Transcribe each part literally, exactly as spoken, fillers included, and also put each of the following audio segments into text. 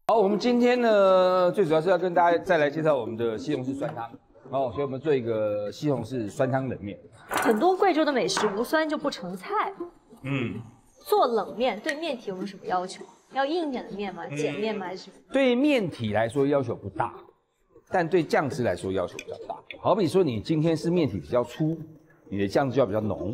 好，我们今天呢，最主要是要跟大家再来介绍我们的西红柿酸汤哦，所以我们做一个西红柿酸汤冷面。 很多贵州的美食无酸就不成菜。 嗯， 做冷面对面体有没有什么要求？要硬一点的面吗？碱面吗？还是什么？ 对面体来说要求不大，但对酱汁来说要求比较大。好比说你今天是面体比较粗，你的酱汁要比较浓。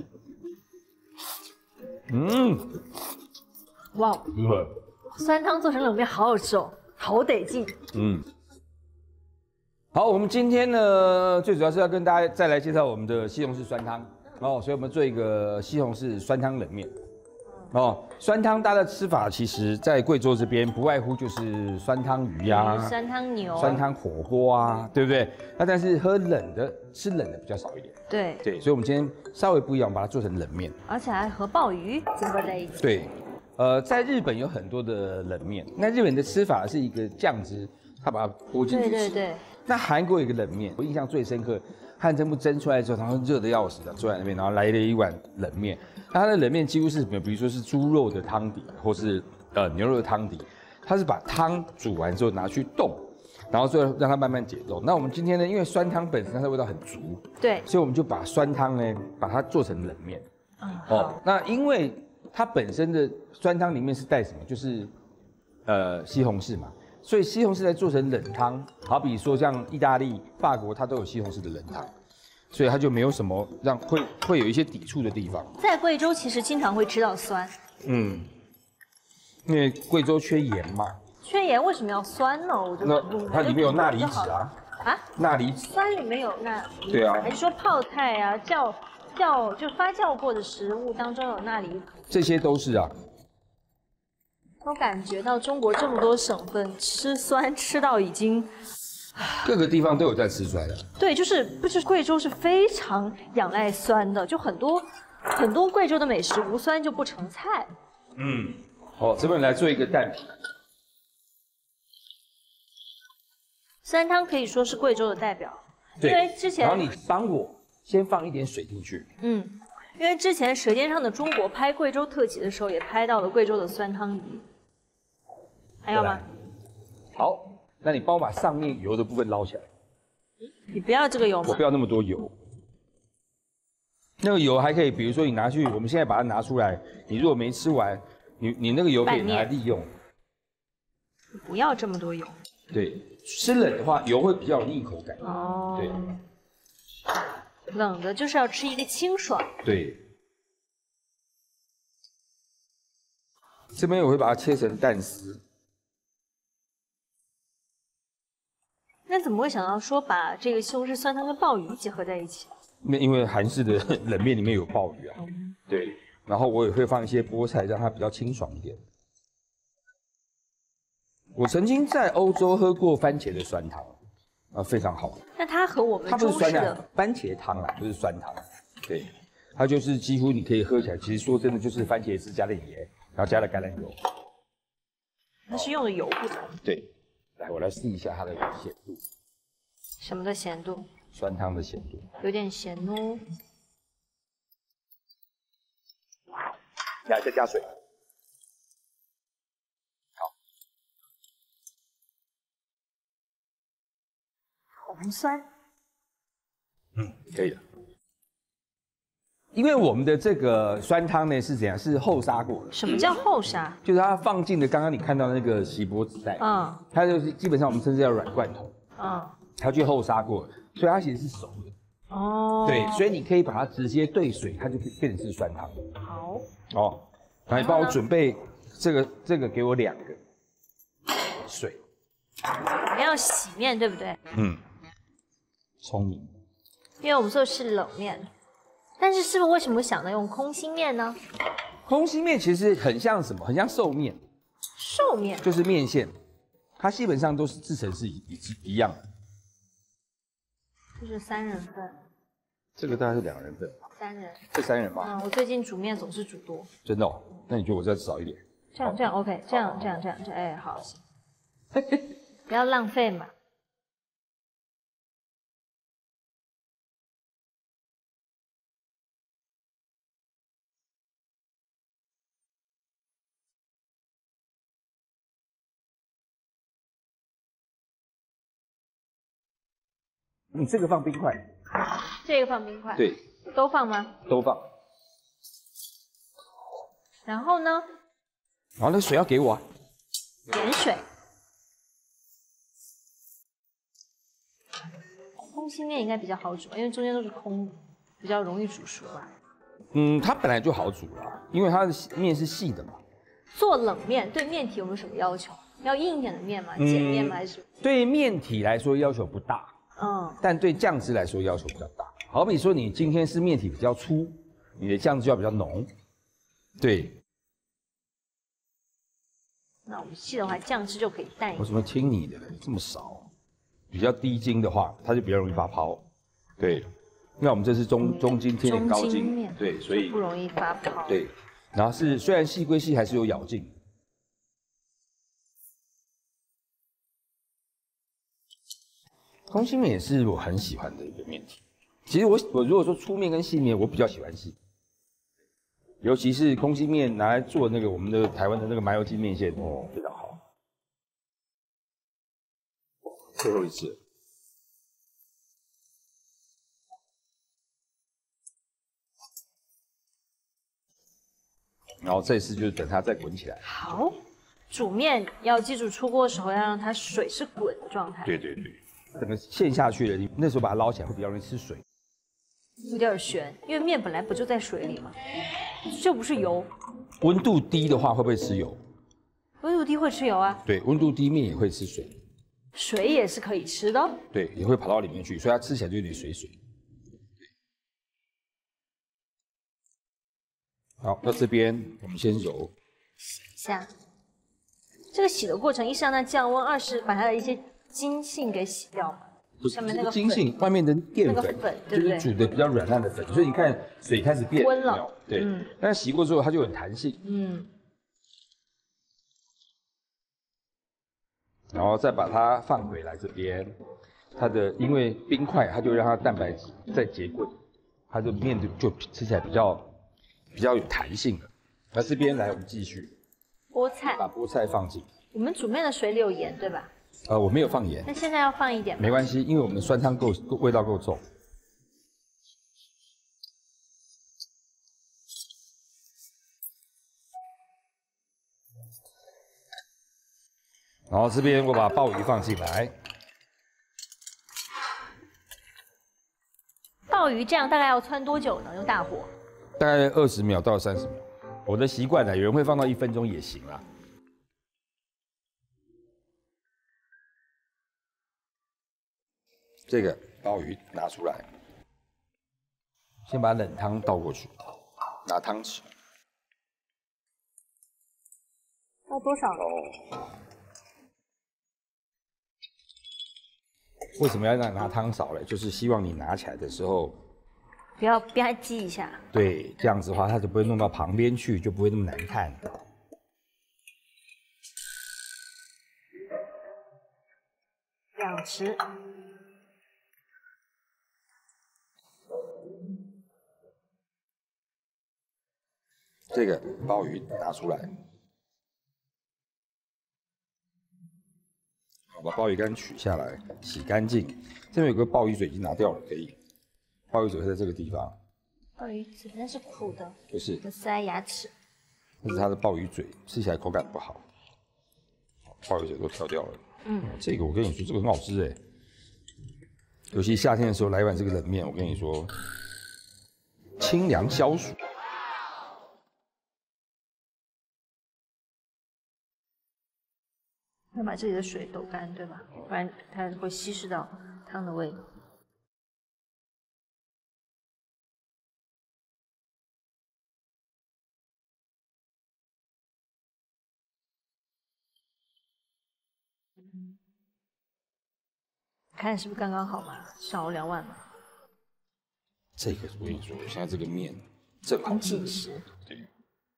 嗯， 哇， 如何？ 酸汤做成冷面好好吃哦，好得劲。 嗯。好，我们今天呢，最主要是要跟大家再来介绍我们的西红柿酸汤哦，所以我们做一个西红柿酸汤冷面。哦，酸汤它的吃法，其实在贵州这边不外乎就是酸汤鱼呀、啊、 酸汤牛、 酸汤火锅啊，对不对？那但是喝冷的，吃冷的比较少一点。 对对，所以我们今天稍微不一样，把它做成冷面， 而且还和鲍鱼结合在一起。 对，呃，在日本有很多的冷面，那日本的吃法是一个酱汁，它把它拨进去吃。 对对对。 那韩国有一个冷面，我印象最深刻，汗蒸不蒸出来之后，然后热得要死的坐在那边，然后来了一碗冷面。那它的冷面几乎是，比如说是猪肉的汤底，或是呃牛肉的汤底，它是把汤煮完之后拿去冻，然后最后让它慢慢解冻。那我们今天呢，因为酸汤本身它的味道很足， 对， 所以我们就把酸汤呢，把它做成冷面。 嗯， 哦，那因为它本身的酸汤里面是带什么？就是呃西红柿嘛。所以西红柿在做成冷汤，好比说像意大利、法国，它都有西红柿的冷汤，所以它就没有什么让会会有一些抵触的地方。 在贵州其实经常会吃到酸， 嗯，因为贵州缺盐嘛。 缺盐为什么要酸呢？我就那它里面有钠离子啊。啊？钠离子。 酸里面有钠。 对啊。 还是说泡菜啊、酵酵就发酵过的食物当中有钠离子？ 这些都是啊。 我感觉到中国这么多省份吃酸吃到已经， 各个地方都有在吃酸的。 对，就是不是贵州是非常仰赖酸的，就很多很多贵州的美食无酸就不成菜。 嗯，好，这边来做一个蛋皮。 酸汤可以说是贵州的代表， 对， 因为之前然后你帮我先放一点水进去。 嗯。因为之前《舌尖上的中国》拍贵州特辑的时候，也拍到了贵州的酸汤鱼。还要吗？ 好，那你帮我把上面油的部分捞起来。 你不要这个油吗？ 我不要那么多油。那个油还可以，比如说你拿去，我们现在把它拿出来，你如果没吃完，你你那个油可以拿来利用。 不要这么多油。 对，吃冷的话，油会比较有腻口感。 哦。 对。 冷的就是要吃一个清爽。 对。这边我会把它切成蛋丝。 那怎么会想到说把这个西红柿酸汤跟鲍鱼结合在一起？ 那因为韩式的冷面里面有鲍鱼啊。嗯、对。然后我也会放一些菠菜，让它比较清爽一点。我曾经在欧洲喝过番茄的酸汤。啊，非常好。 那它和我们它不是酸的番茄汤啦，不是酸汤。对，它就是几乎你可以喝起来，其实说真的就是番茄汁加了盐，然后加了橄榄油。 它是用的油不同。 对，来我来试一下它的咸度。 什么的咸度？ 酸汤的咸度。 有点咸哦。 来，再加水。 红酸， 嗯，可以了。因为我们的这个酸汤呢是怎样？是后杀过的。 什么叫后杀？ 就是它放进的刚刚你看到那个锡箔纸袋，嗯，它就是基本上我们称之叫软罐头，嗯，它去后杀过，所以它其实是熟的。哦。对，所以你可以把它直接兑水，它就变成是酸汤。 好。 哦，然后你帮我准备这个，这个给我两个水。 我们要洗面，对不对？ 嗯。聪明， 因为我们做的是冷面，但是师傅为什么想到用空心面呢？ 空心面其实很像什么？很像寿面。 寿面就是面线，它基本上都是制成是一一一样的。 这是三人份。 这个大概是两人份。 三人。 这三人吗？ 嗯，我最近煮面总是煮多。 真的哦？那你觉得我再少一点？ 这样这样 OK， 这样这样这样这样，哎，好，行。不要浪费嘛。 你这个放冰块， 这个放冰块， 对， 都放吗？ 都放。 然后呢？ 然后那水要给我啊， 盐水。空心面应该比较好煮，因为中间都是空的，比较容易煮熟吧。 嗯，它本来就好煮啦，因为它的面是细的嘛。 做冷面对面体有没有什么要求？要硬一点的面吗？碱面吗？还是？ 对面体来说要求不大， 嗯， 但对酱汁来说要求比较大。好比说你今天是面体比较粗，你的酱汁要比较浓。对。 那我们细的话，酱汁就可以淡一点。 我怎么听你的这么少？比较低筋的话，它就比较容易发泡。对，那我们这是中中筋贴点高筋面，对，所以不容易发泡。 对，然后是虽然细归细，还是有咬劲。空心面也是我很喜欢的一个面体。其实我我如果说粗面跟细面，我比较喜欢细，尤其是空心面拿来做那个我们的台湾的那个麻油鸡面线，哦，非常好。最后一次，然后这次就是等它再滚起来。 好，煮面要记住出锅的时候要让它水是滚的状态。 对对对，整个陷下去了，你那时候把它捞起来会比较容易吃水。 有点悬，因为面本来不就在水里吗？这不是油。 温度低的话会不会吃油？ 温度低会吃油啊。对， 温度低面也会吃水。 水也是可以吃的。 对，也会跑到里面去，所以它吃起来就有点水水。好，到这边我们先揉洗一下。这个洗的过程，一是让它降温，二是把它的一些筋性给洗掉嘛。 不是，上面那个筋性，外面的淀粉，那个粉对不对？就是煮的比较软烂的粉，所以你看水开始变温了， 对，嗯、但是洗过之后它就很弹性， 嗯。 然后再把它放回来这边，它的因为冰块，它就让它蛋白质再结滚，它的面就就吃起来比较比较有弹性了。那这边来，我们继续菠菜， 把菠菜放进。 我们煮面的水里有盐对吧？ 呃，我没有放盐。 那现在要放一点吗？ 没关系，因为我们的酸汤够味道够重。然后这边我把鲍鱼放进来。 鲍鱼这样大概要汆多久呢？用大火？ 大概二十秒到三十秒。我的习惯呢，有人会放到一分钟也行啦。这个鲍鱼拿出来，先把冷汤倒过去，拿汤匙。 倒多少？ 哦。为什么要让拿汤勺嘞？就是希望你拿起来的时候， 不要吧唧一下。对， 这样子的话，它就不会弄到旁边去，就不会那么难看。 两匙。 这个鲍鱼拿出来。把鲍鱼干取下来，洗干净。这边有个鲍鱼嘴已经拿掉了，可以。鲍鱼嘴会在这个地方。 鲍鱼嘴那是苦的， 不是， 塞在牙齿。 这是它的鲍鱼嘴，吃起来口感不好。鲍鱼嘴都挑掉了。嗯，这个我跟你说，这个很好吃哎。尤其夏天的时候来一碗这个冷面，我跟你说，清凉消暑。 要把这里的水抖干，对吧？不然它会稀释到汤的味道。嗯，看是不是刚刚好嘛？少了两碗嘛。 这个我跟你说，现在这个面正好紧实。 对。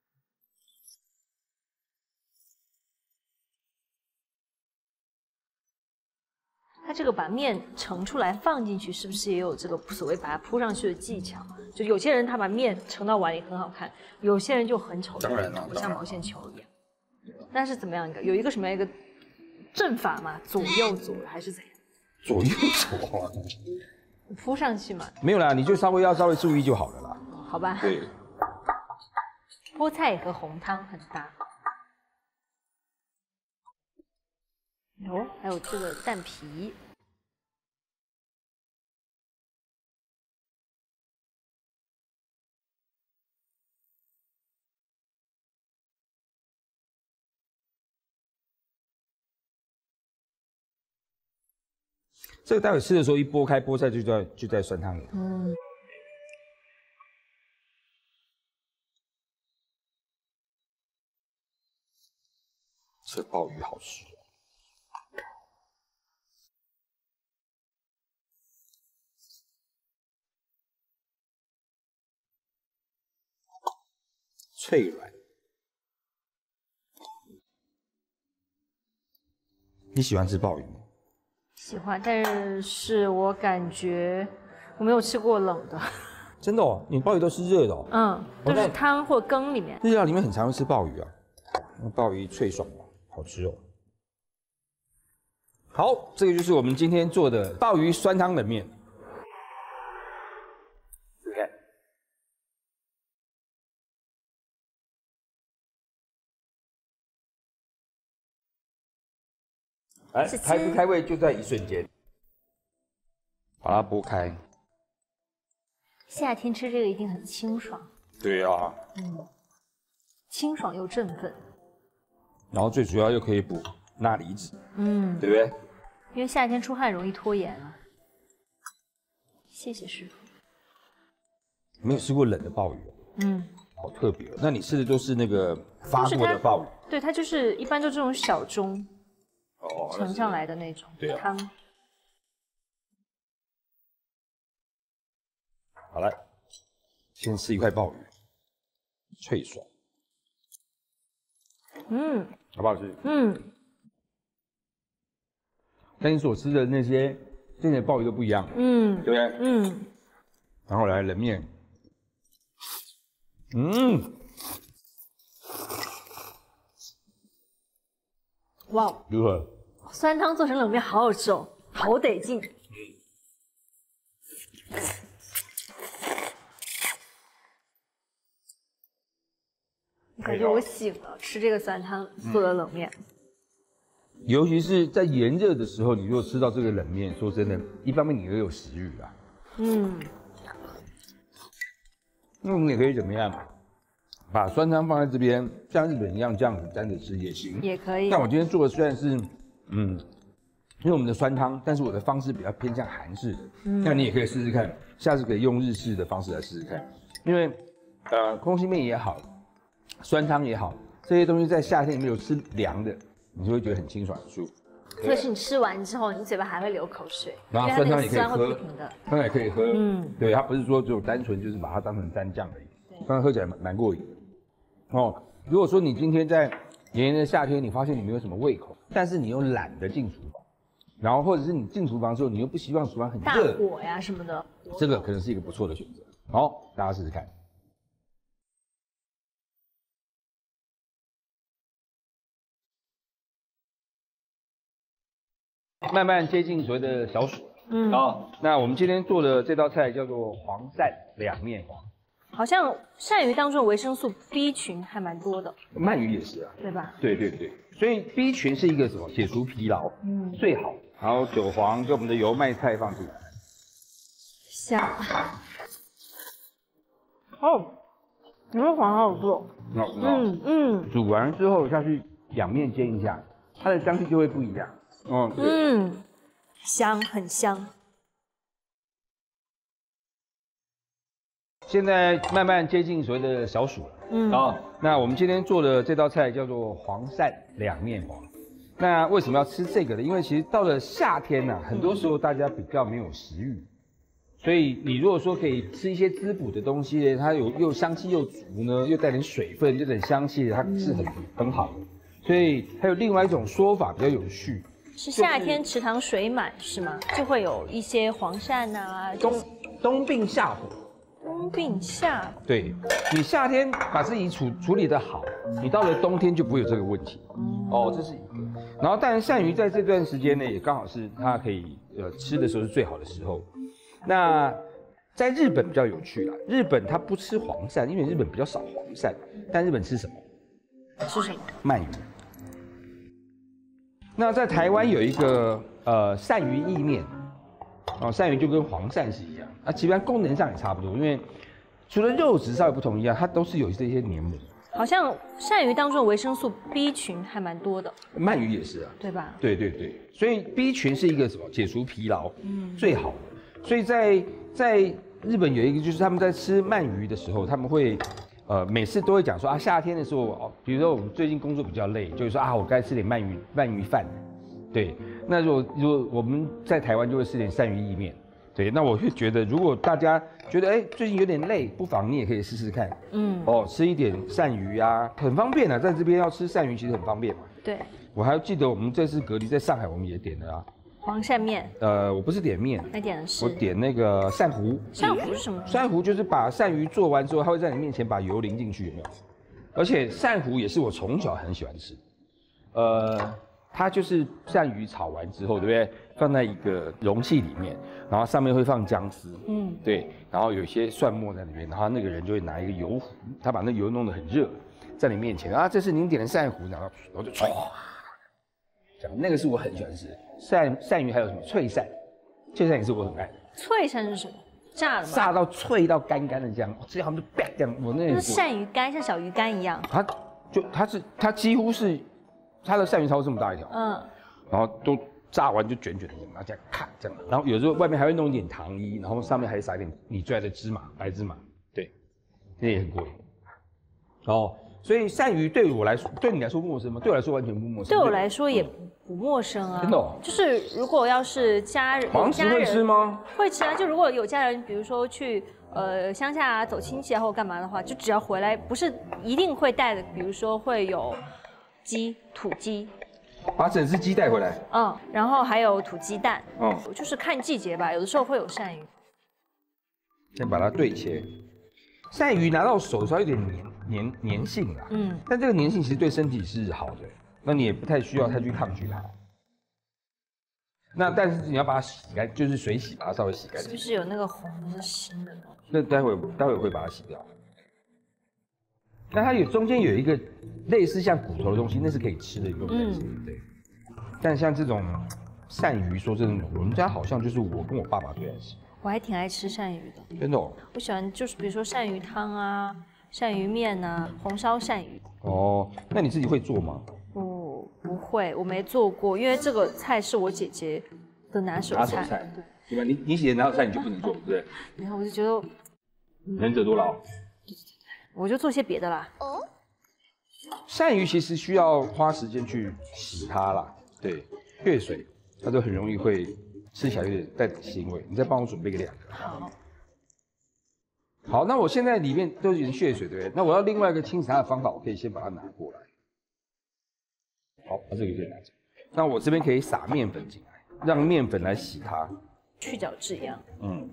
它这个把面盛出来放进去，是不是也有这个所谓把它铺上去的技巧？就有些人他把面盛到碗里很好看，有些人就很丑， 当然了， 像毛线球一样。那是怎么样一个？有一个什么样一个阵法吗？左右左还是怎样？ 左右左啊， 铺上去嘛。 没有啦，你就稍微要稍微注意就好了啦。 好吧。 对。 菠菜和红汤很搭。哦，还有这个蛋皮。 这个待会吃的时候一剥开，菠菜就在就在酸汤里。嗯。这鲍鱼好吃。脆软。你喜欢吃鲍鱼吗？ 喜欢，但是我感觉我没有吃过冷的。 真的哦，你鲍鱼都是热的哦。 嗯，都是汤或羹里面。日料里面很常会吃鲍鱼啊，鲍鱼脆爽嘛，好吃哦。好，这个就是我们今天做的鲍鱼酸汤冷面。你看，哎，开不开胃就在一瞬间。把它剥开。 夏天吃这个一定很清爽。 对啊。 嗯，清爽又振奋。 然后最主要又可以补钠离子。嗯，对不对？ 因为夏天出汗容易脱盐啊。谢谢师傅。没有吃过冷的鲍鱼。嗯。好特别，那你吃的都是那个发过的鲍鱼？ 对，它就是一般就这种小盅。哦。盛上来的那种汤。 好来，先吃一块鲍鱼，脆爽。嗯，好不好吃？嗯。跟你所吃的那些之前的鲍鱼都不一样，嗯，对不对？嗯。然后来冷面，嗯， 哇， 如何？ 酸汤做成冷面好好吃哦，好得劲。感觉我醒了，吃这个酸汤做的冷面。 尤其是在炎热的时候，你如果吃到这个冷面，说真的，一方面你会有食欲啊。嗯。那我们也可以怎么样？把酸汤放在这边，像日本一样这样子沾着吃也行。 也可以。 那我今天做的虽然是，嗯，因为我们的酸汤，但是我的方式比较偏向韩式的。嗯。那你也可以试试看，下次可以用日式的方式来试试看，因为呃，空心面也好。酸汤也好，这些东西在夏天里面有吃凉的，你就会觉得很清爽很舒服。 特别是你吃完之后，你嘴巴还会流口水。 然后酸汤也可以喝， 酸汤也可以喝。嗯，对，它不是说只有单纯就是把它当成蘸酱而已。酸汤喝起来蛮蛮过瘾的。哦，如果说你今天在炎炎的夏天，你发现你没有什么胃口，但是你又懒得进厨房，然后或者是你进厨房之后，你又不希望厨房很热， 大火呀什么的， 这个可能是一个不错的选择。好，大家试试看。慢慢接近所谓的小暑，嗯，好，那我们今天做的这道菜叫做黄鳝两面黄， 好像鳝鱼当中维生素 B 群还蛮多的， 鳗鱼也是啊， 对吧？ 对对对，所以 B 群是一个什么解除疲劳，嗯，最好，然后韭黄跟我们的油麦菜放进来， 香，哦，你们黄好做， 嗯嗯，煮完之后下去两面煎一下，它的香气就会不一样。哦， 嗯，香，很香。 现在慢慢接近所谓的小暑了，嗯，好，那我们今天做的这道菜叫做黄鳝两面黄。那为什么要吃这个呢？因为其实到了夏天呢、啊，很多时候大家比较没有食欲，所以你如果说可以吃一些滋补的东西，它有又香气又足呢，又带点水分，又点香气，它是很很好的。所以还有另外一种说法比较有趣。 是夏天池塘水满是吗？就会有一些黄鳝啊， 冬冬病夏火。 冬病夏火。 对，你夏天把自己处处理得好，你到了冬天就不会有这个问题。嗯、哦，这是一个。然后，当然鳝鱼在这段时间呢，也刚好是它可以呃吃的时候是最好的时候。那在日本比较有趣啦，日本它不吃黄鳝，因为日本比较少黄鳝，但日本吃什么？ 吃什么？ 鳗鱼。那在台湾有一个呃鳝鱼意面，哦，鳝鱼就跟黄鳝是一样，啊，基本上功能上也差不多，因为除了肉质稍微不同一样，它都是有这些黏膜。 好像鳝鱼当中的维生素 B 群还蛮多的， 鳗鱼也是啊， 对吧？ 对对对，所以 B 群是一个什么解除疲劳，嗯，最好的。所以在在日本有一个就是他们在吃鳗鱼的时候，他们会。呃，每次都会讲说啊，夏天的时候，哦，比如说我们最近工作比较累，就会说啊，我该吃点鳗鱼鳗鱼饭，对。那如果如果我们在台湾就会吃点鳝鱼意面，对。那我会觉得，如果大家觉得哎最近有点累，不妨你也可以试试看，嗯，哦，吃一点鳝鱼啊，很方便啊，在这边要吃鳝鱼其实很方便嘛。 对。 我还记得我们这次隔离在上海，我们也点了啊。 黄鳝面， 呃，我不是点面， 那点的是我点那个鳝糊。 鳝糊是什么？ 鳝糊就是把鳝鱼做完之后，它会在你面前把油淋进去，有没有？而且鳝糊也是我从小很喜欢吃。呃，它就是鳝鱼炒完之后，对不对？放在一个容器里面，然后上面会放姜丝，嗯，对，然后有一些蒜末在里面，然后那个人就会拿一个油壶，他把那油弄得很热，在你面前啊，这是您点的鳝糊，然后我就唰。讲那个是我很喜欢吃鳝鳝鱼，还有什么脆鳝？脆鳝也是我很爱的。 脆鳝是什么？炸的吗？ 炸到脆到干干的这样，这样就啪这样，我那个是鳝鱼干，像小鱼干一样。 它就它是它几乎是它的鳝鱼超这么大一条，嗯，然后都炸完就卷卷的，然后这样咔这样，然后有时候外面还会弄一点糖衣，然后上面还撒一点你最爱的芝麻，白芝麻，对，那也很过瘾。哦。所以鳝鱼对我来说，对你来说陌生吗？对我来说完全不陌生。 对我来说也不陌生啊。 真的、哦。 就是如果要是家人， 黄石会吃吗？ 会吃啊。就如果有家人，比如说去呃乡下啊走亲戚啊或干嘛的话，就只要回来，不是一定会带的，比如说会有鸡、土鸡。 把整只鸡带回来。 嗯，然后还有土鸡蛋。嗯。就是看季节吧，有的时候会有鳝鱼。 先把它对切。鳝鱼拿到手稍微有点黏黏黏性啦，嗯，但这个黏性其实对身体是好的，那你也不太需要太去抗拒它。那但是你要把它洗干，就是水洗，把它稍微洗干净。 是不是有那个红的是腥的东西？ 那待会待会会把它洗掉。那它有中间有一个类似像骨头的东西，那是可以吃的，有没有担心？对。但像这种鳝鱼，说真的，我们家好像就是我跟我爸爸最爱吃。 我还挺爱吃鳝鱼的， 真的、哦。 我喜欢就是比如说鳝鱼汤啊、鳝鱼面啊、红烧鳝鱼。 哦，那你自己会做吗？ 不，不会，我没做过，因为这个菜是我姐姐的拿手菜。 拿手菜，对，对吧？你你姐姐拿手菜你就不能做，对不对？ 然后我就觉得能者多劳。 我就做些别的啦。哦。 鳝鱼其实需要花时间去洗它啦，对，血水它就很容易会。吃起来有点带点腥味，你再帮我准备个两个。 好。 好，那我现在里面都已经血水，对不对？那我要另外一个清洗它的方法，我可以先把它拿过来。好，把这个可以拿走。那我这边可以撒面粉进来，让面粉来洗它， 去角质一样。嗯。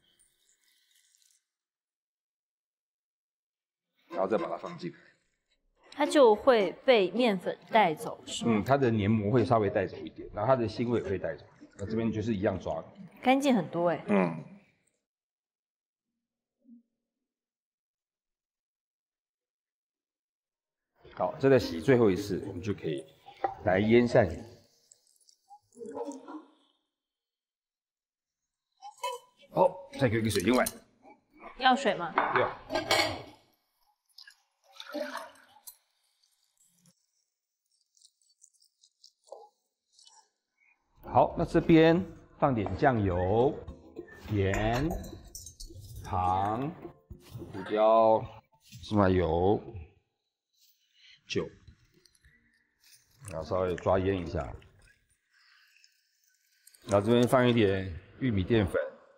然后再把它放进来， 它就会被面粉带走，是吗？ 嗯，它的黏膜会稍微带走一点，然后它的腥味也会带走。那这边就是一样抓， 干净很多哎。嗯。 好，这再洗最后一次，我们就可以来腌鳝鱼。哦，再给我一个水晶碗。 要水吗？ 要。好，那这边放点酱油、盐、糖、胡椒、芝麻油、酒，然后稍微抓腌一下，然后这边放一点玉米淀粉，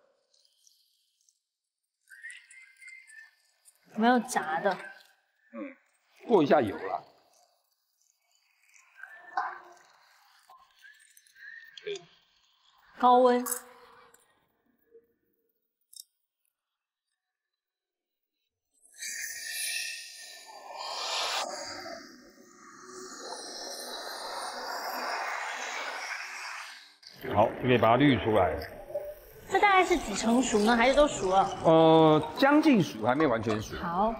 没有炸的， 嗯，过一下油啦。 高温。 好，就可以把它滤出来。 这大概是几成熟呢？还是都熟了？ 呃，将近熟，还没有完全熟。 好，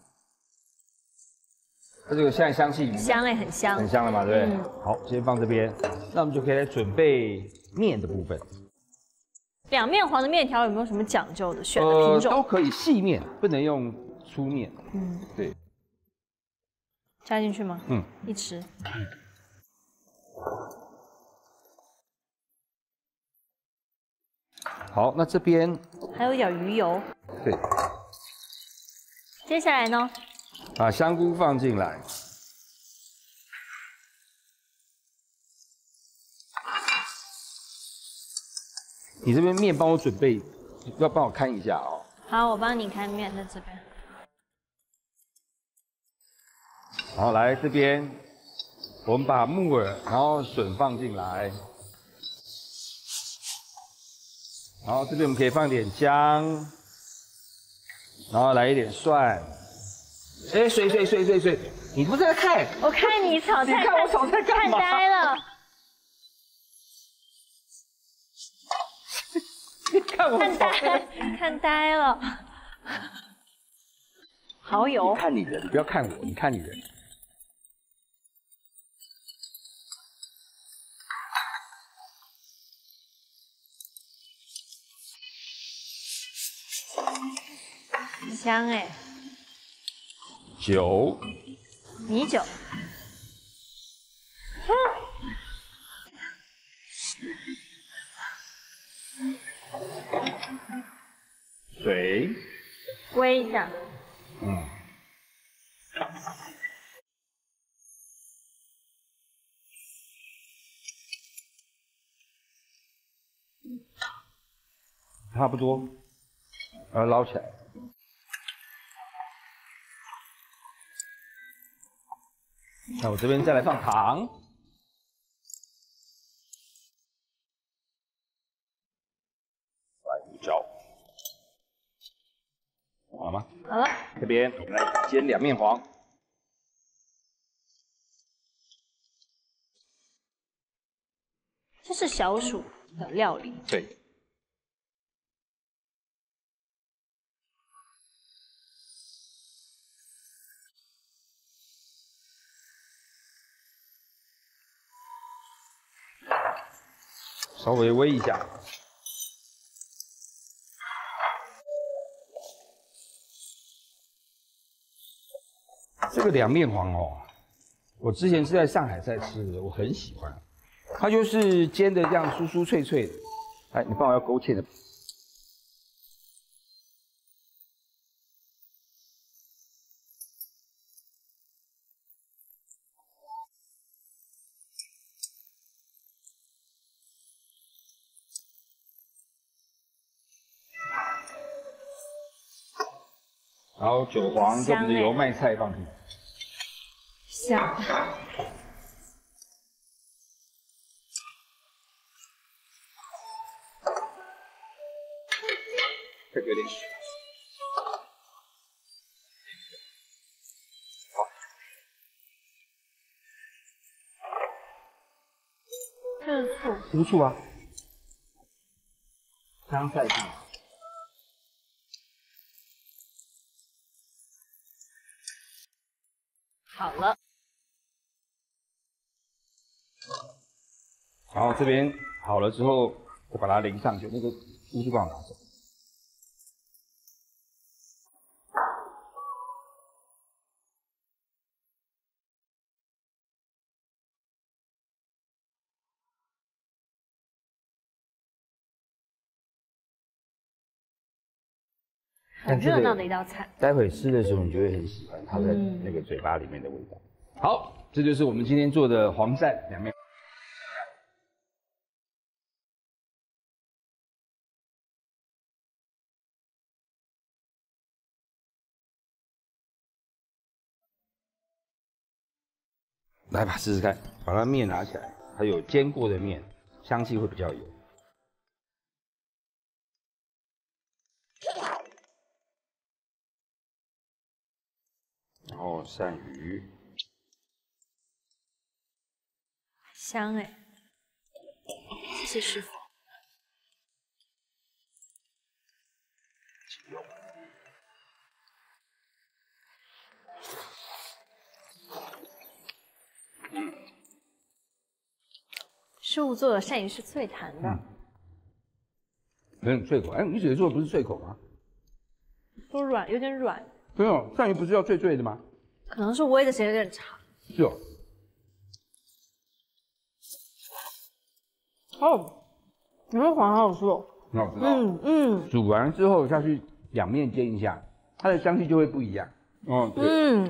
它这个现在香气香哎，很香， 很香了嘛，对不对？ 嗯好，先放这边，那我们就可以来准备面的部分。 两面黄的面条有没有什么讲究的？选的呃， 品种？ 都可以，细面不能用粗面。 嗯， 对， 加进去吗？ 嗯， 一匙。 好，那这边还有一点鱼油。 对， 接下来呢？ 把香菇放进来。你这边面帮我准备，要帮我看一下哦。 好，我帮你看面在这边。 然后来这边，我们把木耳，然后笋放进来。然后这边我们可以放点姜，然后来一点蒜。哎，水水水水水，你不是在看？ 我看你炒菜， 你看我炒菜干嘛？ 看呆了。 你看我看呆，看呆了。蚝油。 看你人，你不要看我，你看你人。 香哎。 酒。 米酒。 水。 煨一下。 嗯。差不多，然后捞起来。那我这边再来放糖。白胡椒。好了吗？ 好了。 这边我们来煎两面黄。 这是小暑的料理。 对。稍微煨一下。这个两面黄哦，我之前是在上海在吃的，我很喜欢。它就是煎的这样酥酥脆脆的。哎，你帮我要勾芡的。然后韭黄跟我们的油麦菜放进来。 香。 再给点水。好。 这是醋。 乌醋啊。香菜进来。 好了。 然后这边好了之后，我把它淋上去，那个乌醋帮我拿走。 很热闹的一道菜， 待会吃的时候你就会很喜欢它在那个嘴巴里面的味道。嗯、好，这就是我们今天做的黄鳝两面。来吧，试试看，把它面拿起来，它有煎过的面，香气会比较有。然后鳝鱼， 香哎，这谢师傅。师傅做的鳝鱼是脆弹的， 嗯，有点脆口。哎，你姐做的不是脆口吗？ 都软，有点软。 对哦，鳝鱼不是要脆脆的吗？ 可能是煨的时间有点长。 是哦。 哦，你们黄好好吃哦。 很好吃。 嗯嗯。 煮完之后下去两面煎一下，它的香气就会不一样。哦，对。 嗯。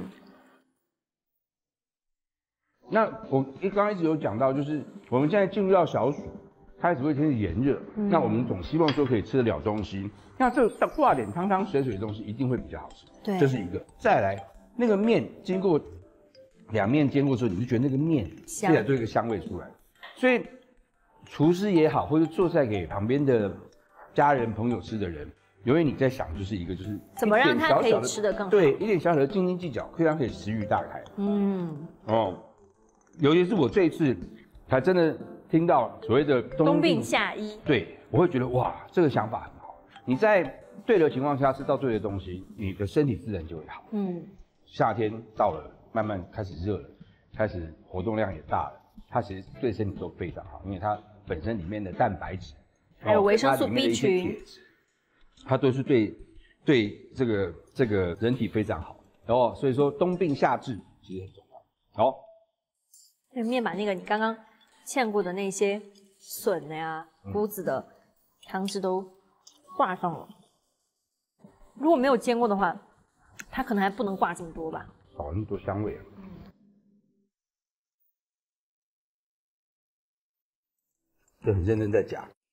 那我一刚刚一直有讲到，就是我们现在进入到小暑，开始会天气炎热，嗯、那我们总希望说可以吃得了东西。那这挂点汤汤水水的东西一定会比较好吃。 对， 这是一个。再来，那个面经过两面煎过之后，你就觉得那个面吃起来就有一个香味出来。所以厨师也好，或者做菜给旁边的家人朋友吃的人，永远你在想就是一个就是怎么让他可以吃得更好。 对，一点小小的斤斤计较，可以让可以食欲大开。 嗯。 哦。尤其是我这一次才真的听到所谓的冬病夏医， 对，我会觉得哇，这个想法很好。你在对的情况下吃到对的东西，你的身体自然就会好。嗯，夏天到了，慢慢开始热了，开始活动量也大了，它其实对身体都非常好，因为它本身里面的蛋白质， 还有维生素 B 群， 它都是对对这个这个人体非常好。然后所以说冬病夏治其实很重要。好。 这面把那个你刚刚芡过的那些笋的呀、菇子的汤汁都挂上了。如果没有煎过的话，它可能还不能挂这么多吧。 少了那么多香味啊。这很认真在讲。